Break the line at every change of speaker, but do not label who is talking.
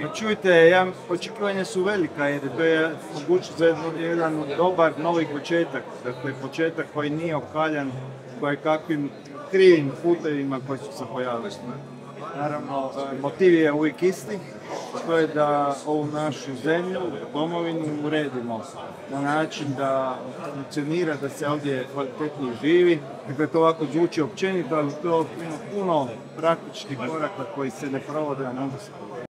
Čujte, očekivanja su velika jer to je mogućnost za jedan dobar novi početak. Dakle, početak koji nije okaljan, koji kakvim krivim putevima koji su se pojavili. Naravno, motiv je uvijek isti, to je da ovu našu zemlju, domovinu uredimo na način da funkcionira, da se ovdje kvalitetnije živi. Dakle, to ovako zvuči općenito, ali to je puno praktičnih koraka koji se ne provode, a mogu se